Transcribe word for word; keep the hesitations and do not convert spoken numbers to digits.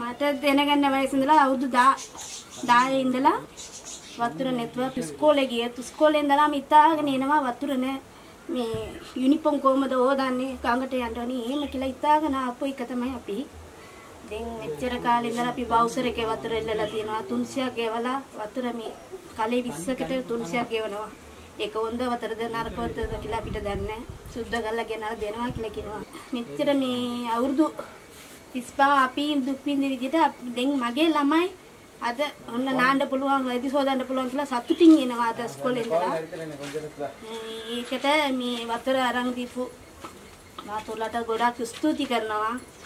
මට දැනගන්න වයස ඉඳලා අවුරුදු දහය ඉඳලා වතුර නැතුව ඉස්කෝලේ ගියත් ඉස්කෝලේ ඉඳලාම ඉතාලගෙන එනවා වතුර නැහැ. මේ යුනිෆෝම් කොහමද හොදන්නේ ගඟට යන්න ඕනේ එහෙම කියලා ඉතාලගෙන ආපු එක තමයි අපි. දැන් මෙච්චර කාලේ ඉඳලා අපි බවුසර් එකේ වතුර එල්ලලා තියෙනවා තුන්සියක් ගෙවලා වතුර මේ කලේ විස්සකට තුන්සියක් ගෙවනවා. ඒක හොඳ වතුරද නරක වතුරද කියලා අපිට දන්නේ නැහැ. සුද්ධ කරලා ගෙනලා දෙනවා කියලා කියනවා. මෙච්චර මේ අවුරුදු තිස්පහ අපි දුක් විඳින විදිහට දැන් මගේ ළමයි අද ඔන්න නාන්න පුළුවන් වැඩි සෝදන්න පුළුවන් කියලා සතුටින් එනවා අද ඉස්කෝලේ ඉඳලා. ඒකට මේ වතුර අරන් දීපු මාතොලට ගොඩාක් ස්තුති කරනවා.